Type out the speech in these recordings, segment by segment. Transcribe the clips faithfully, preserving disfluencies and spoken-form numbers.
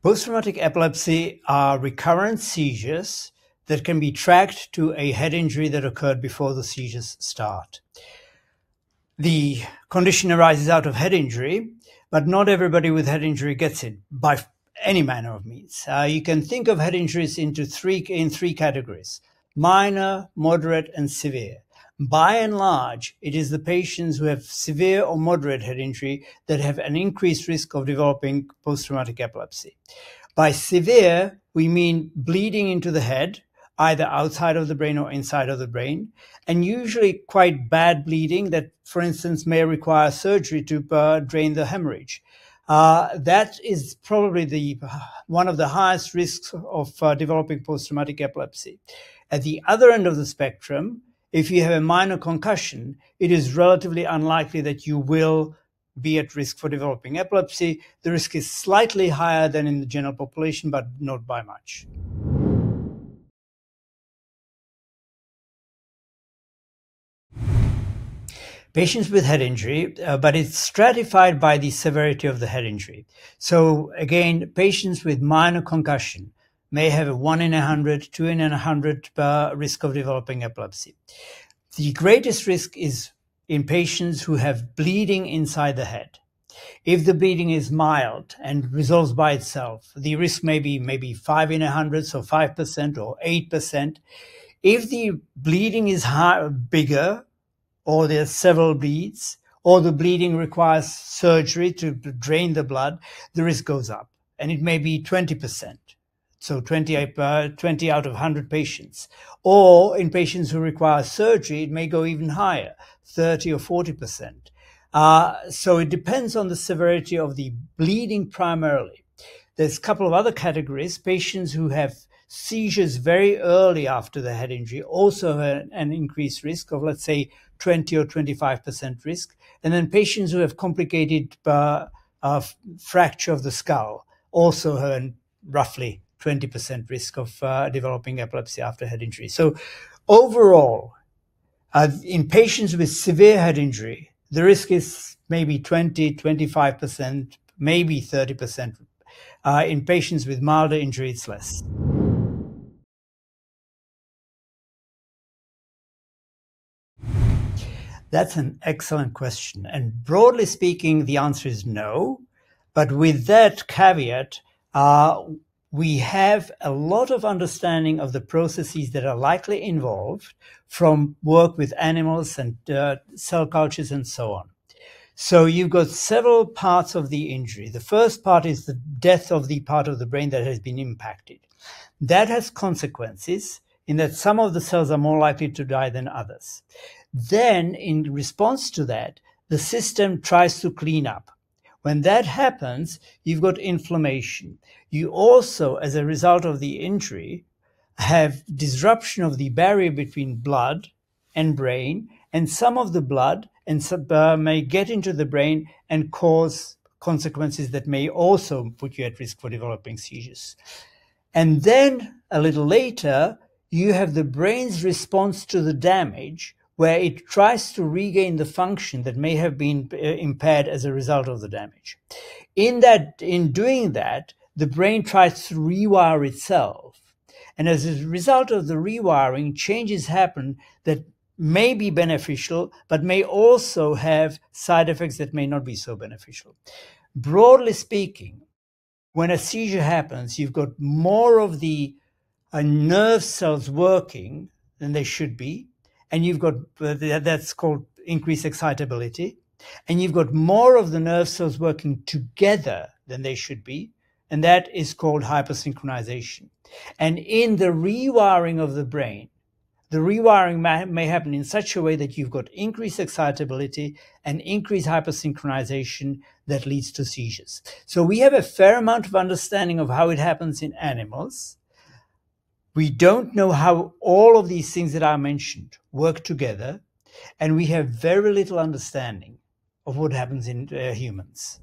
Post-traumatic epilepsy are recurrent seizures that can be tracked to a head injury that occurred before the seizures start. The condition arises out of head injury, but not everybody with head injury gets it by any manner of means. Uh, you can think of head injuries into three, in three categories: minor, moderate, and severe. By and large, it is the patients who have severe or moderate head injury that have an increased risk of developing post-traumatic epilepsy. By severe, we mean bleeding into the head, either outside of the brain or inside of the brain, and usually quite bad bleeding that, for instance, may require surgery to uh, drain the hemorrhage. Uh, that is probably the one of the highest risks of uh, developing post-traumatic epilepsy. At the other end of the spectrum, if you have a minor concussion, it is relatively unlikely that you will be at risk for developing epilepsy. The risk is slightly higher than in the general population, but not by much. Patients with head injury, uh, but it's stratified by the severity of the head injury. So again, patients with minor concussion may have a one in a hundred, two in a hundred uh, risk of developing epilepsy. The greatest risk is in patients who have bleeding inside the head. If the bleeding is mild and resolves by itself, the risk may be maybe five in a hundred, so five percent or eight percent. If the bleeding is high, bigger, or there's several bleeds, or the bleeding requires surgery to drain the blood, the risk goes up, and it may be twenty percent. So twenty, uh, twenty out of one hundred patients. Or in patients who require surgery, it may go even higher, thirty or forty percent. Uh, so it depends on the severity of the bleeding primarily. There's a couple of other categories. Patients who have seizures very early after the head injury also have an increased risk of, let's say, twenty or twenty-five percent risk. And then patients who have complicated uh, uh, fracture of the skull also have an roughly twenty percent risk of uh, developing epilepsy after head injury. So overall, uh, in patients with severe head injury, the risk is maybe twenty, twenty-five percent, maybe thirty percent. Uh, in patients with milder injury, it's less. That's an excellent question. And broadly speaking, the answer is no. But with that caveat, uh, we have a lot of understanding of the processes that are likely involved from work with animals and uh, cell cultures and so on. So you've got several parts of the injury. The first part is the death of the part of the brain that has been impacted. That has consequences in that some of the cells are more likely to die than others. Then, in response to that, the system tries to clean up. When that happens, you've got inflammation. You also, as a result of the injury, have disruption of the barrier between blood and brain, and some of the blood and sub, uh, may get into the brain and cause consequences that may also put you at risk for developing seizures. And then, a little later, you have the brain's response to the damage, where it tries to regain the function that may have been impaired as a result of the damage. In that, in doing that, the brain tries to rewire itself. And as a result of the rewiring, changes happen that may be beneficial, but may also have side effects that may not be so beneficial. Broadly speaking, when a seizure happens, you've got more of the uh, nerve cells working than they should be. And you've got, uh, that's called increased excitability. And you've got more of the nerve cells working together than they should be. And that is called hypersynchronization. And in the rewiring of the brain, the rewiring may, may happen in such a way that you've got increased excitability and increased hypersynchronization that leads to seizures. So we have a fair amount of understanding of how it happens in animals. We don't know how all of these things that I mentioned work together, and we have very little understanding of what happens in uh, humans.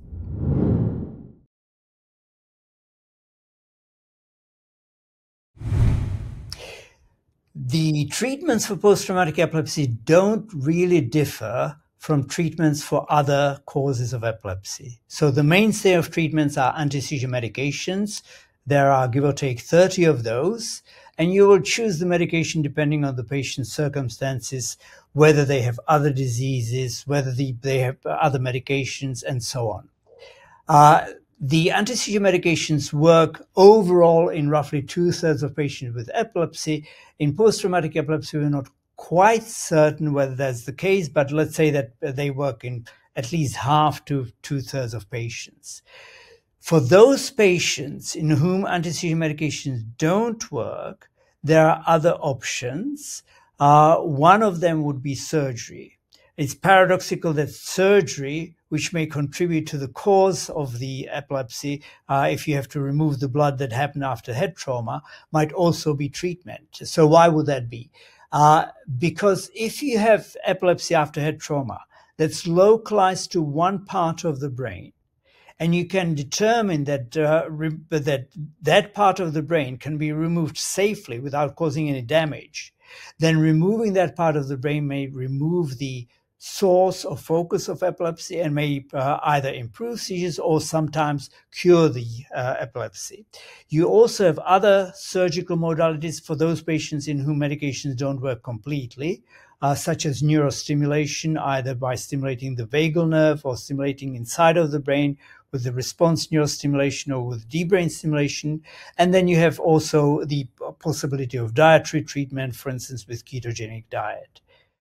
The treatments for post-traumatic epilepsy don't really differ from treatments for other causes of epilepsy. So the mainstay of treatments are anti-seizure medications. There are give or take thirty of those, and you will choose the medication depending on the patient's circumstances, whether they have other diseases, whether the, they have other medications, and so on. Uh, the anti-seizure medications work overall in roughly two-thirds of patients with epilepsy. In post-traumatic epilepsy, we're not quite certain whether that's the case, but let's say that they work in at least half to two-thirds of patients. For those patients in whom anti-seizure medications don't work, there are other options. Uh, one of them would be surgery. It's paradoxical that surgery, which may contribute to the cause of the epilepsy, uh, if you have to remove the blood that happened after head trauma, might also be treatment. So why would that be? Uh, because if you have epilepsy after head trauma that's localized to one part of the brain, and you can determine that, uh, that that part of the brain can be removed safely without causing any damage, then removing that part of the brain may remove the source or focus of epilepsy and may uh, either improve seizures or sometimes cure the uh, epilepsy. You also have other surgical modalities for those patients in whom medications don't work completely, uh, such as neurostimulation, either by stimulating the vagal nerve or stimulating inside of the brain with the response neurostimulation or with deep brain stimulation. And then you have also the possibility of dietary treatment, for instance, with ketogenic diet.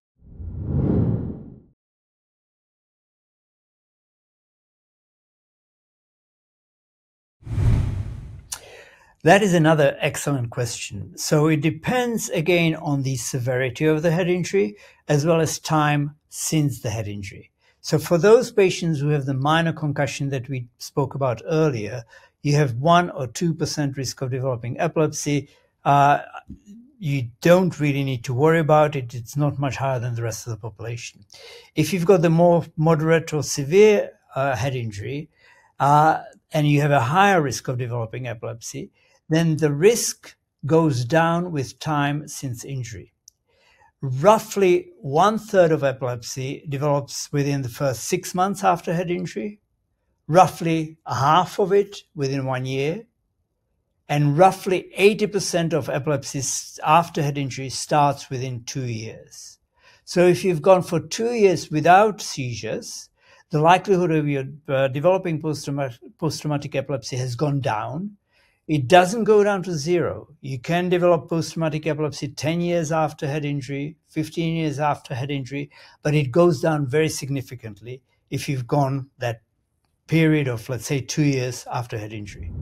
That is another excellent question. So it depends again on the severity of the head injury as well as time since the head injury. So for those patients who have the minor concussion that we spoke about earlier, you have one or two percent risk of developing epilepsy. Uh, you don't really need to worry about it. It's not much higher than the rest of the population. If you've got the more moderate or severe uh, head injury, uh, and you have a higher risk of developing epilepsy, then the risk goes down with time since injury. Roughly one third of epilepsy develops within the first six months after head injury, roughly half of it within one year, and roughly eighty percent of epilepsy after head injury starts within two years. So if you've gone for two years without seizures, the likelihood of you uh, developing post-traumatic, post-traumatic epilepsy has gone down. It doesn't go down to zero. You can develop post-traumatic epilepsy ten years after head injury, fifteen years after head injury, but it goes down very significantly if you've gone that period of, let's say, two years after head injury.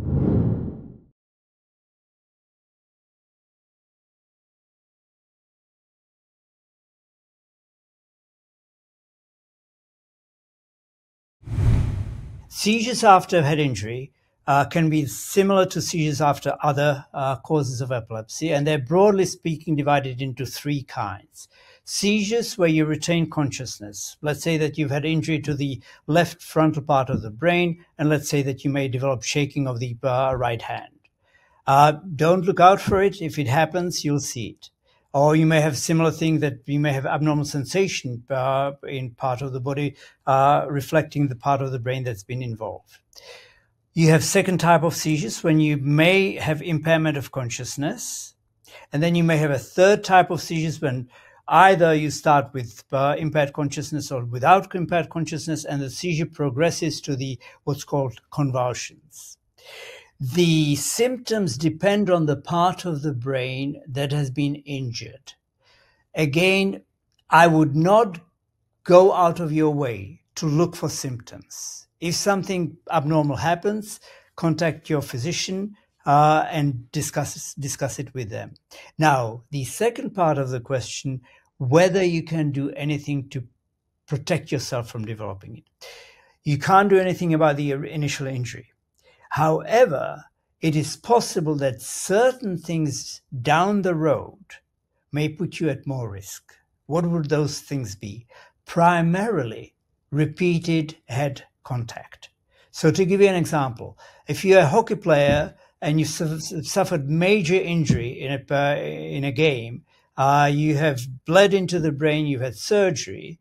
Seizures after head injury uh, can be similar to seizures after other uh, causes of epilepsy, and they're broadly speaking divided into three kinds. Seizures where you retain consciousness. Let's say that you've had injury to the left frontal part of the brain, and let's say that you may develop shaking of the uh, right hand. Uh, don't look out for it. If it happens, you'll see it. Or you may have similar thing that you may have abnormal sensation uh, in part of the body, uh, reflecting the part of the brain that's been involved. You have second type of seizures when you may have impairment of consciousness. And then you may have a third type of seizures when either you start with uh, impaired consciousness or without impaired consciousness, and the seizure progresses to the what's called convulsions. The symptoms depend on the part of the brain that has been injured. Again, I would not go out of your way to look for symptoms. If something abnormal happens, contact your physician uh, and discuss, discuss it with them. Now, the second part of the question, whether you can do anything to protect yourself from developing it. You can't do anything about the initial injury. However, it is possible that certain things down the road may put you at more risk. What would those things be? Primarily, repeated head contact. So to give you an example, if you're a hockey player and you suffered major injury in a, uh, in a game, uh, you have bled into the brain, you've had surgery,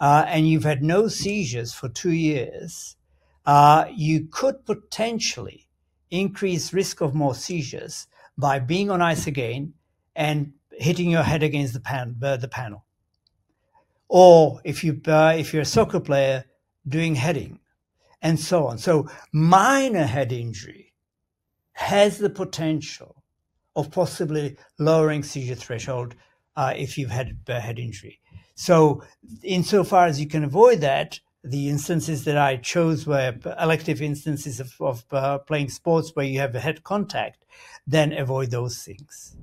uh, and you've had no seizures for two years, uh, you could potentially increase risk of more seizures by being on ice again and hitting your head against the, pan, uh, the panel. Or if, you, uh, if you're a soccer player, doing heading, and so on. So minor head injury has the potential of possibly lowering seizure threshold uh, if you've had a head injury. So insofar as you can avoid that, the instances that I chose were elective instances of, of uh, playing sports where you have a head contact, then avoid those things.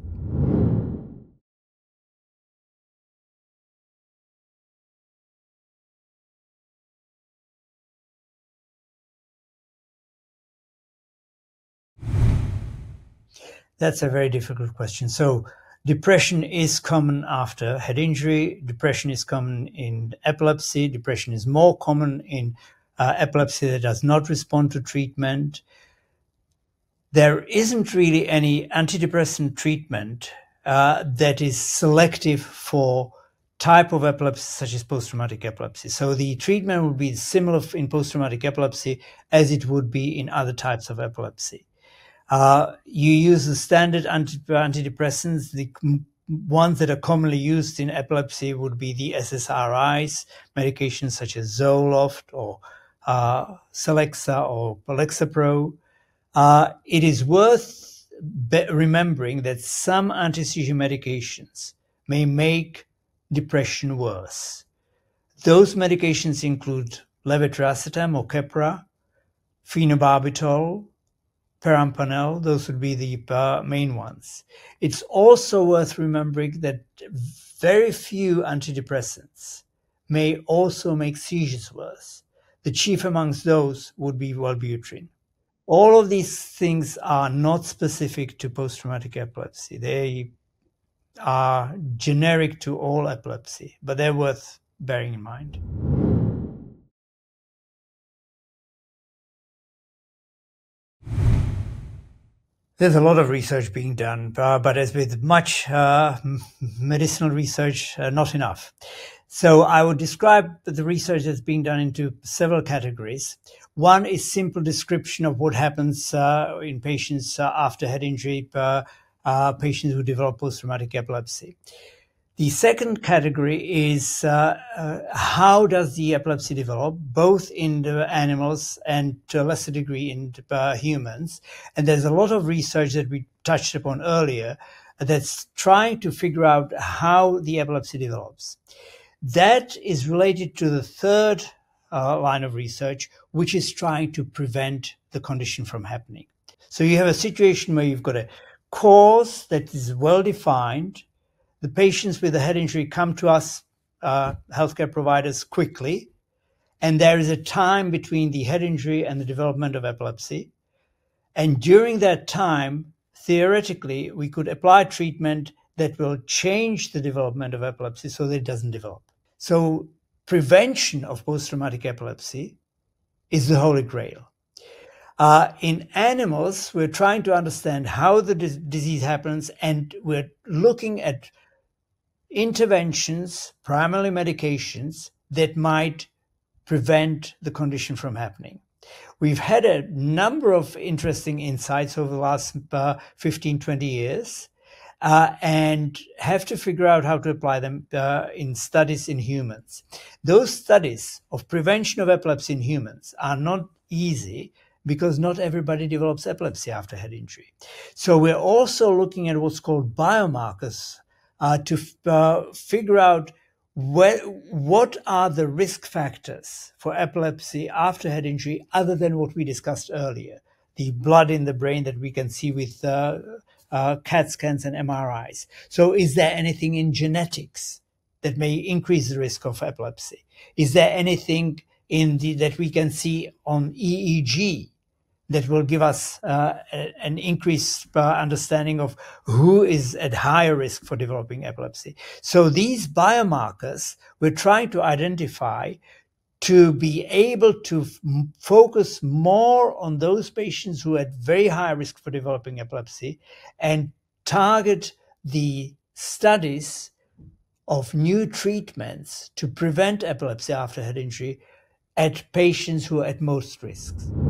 That's a very difficult question. So depression is common after head injury. Depression is common in epilepsy. Depression is more common in uh, epilepsy that does not respond to treatment. There isn't really any antidepressant treatment uh, that is selective for type of epilepsy such as post-traumatic epilepsy. So the treatment would be similar in post-traumatic epilepsy as it would be in other types of epilepsy. Uh, you use the standard anti antidepressants. The ones that are commonly used in epilepsy would be the S S R Is, medications such as Zoloft or uh, Celexa or Lexapro. Uh, it is worth remembering that some anti-seizure medications may make depression worse. Those medications include levetiracetam or Keppra, phenobarbital, perampanel. Those would be the uh, main ones. It's also worth remembering that very few antidepressants may also make seizures worse. The chief amongst those would be Wellbutrin. All of these things are not specific to post-traumatic epilepsy. They are generic to all epilepsy, but they're worth bearing in mind. There's a lot of research being done, uh, but as with much uh, medicinal research, uh, not enough. So I would describe the research that's being done into several categories. One is simple description of what happens uh, in patients uh, after head injury, uh, uh, patients who develop post-traumatic epilepsy. The second category is uh, uh, how does the epilepsy develop, both in the animals and to a lesser degree in uh, humans. And there's a lot of research that we touched upon earlier that's trying to figure out how the epilepsy develops. That is related to the third uh, line of research, which is trying to prevent the condition from happening. So you have a situation where you've got a cause that is well defined. The patients with a head injury come to us, uh, healthcare providers, quickly, and there is a time between the head injury and the development of epilepsy. And during that time, theoretically, we could apply treatment that will change the development of epilepsy so that it doesn't develop. So prevention of post-traumatic epilepsy is the holy grail. Uh, in animals, we're trying to understand how the dis disease happens, and we're looking at interventions, primarily medications, that might prevent the condition from happening. We've had a number of interesting insights over the last uh, fifteen, twenty years, uh, and have to figure out how to apply them uh, in studies in humans. Those studies of prevention of epilepsy in humans are not easy because not everybody develops epilepsy after head injury. So we're also looking at what's called biomarkers uh, to uh, figure out Where, what are the risk factors for epilepsy after head injury other than what we discussed earlier? The blood in the brain that we can see with uh, uh, CAT scans and M R Is. So is there anything in genetics that may increase the risk of epilepsy? Is there anything in the, that we can see on E E G that will give us uh, an increased uh, understanding of who is at higher risk for developing epilepsy? So these biomarkers we're trying to identify to be able to focus more on those patients who are at very high risk for developing epilepsy and target the studies of new treatments to prevent epilepsy after head injury at patients who are at most risks.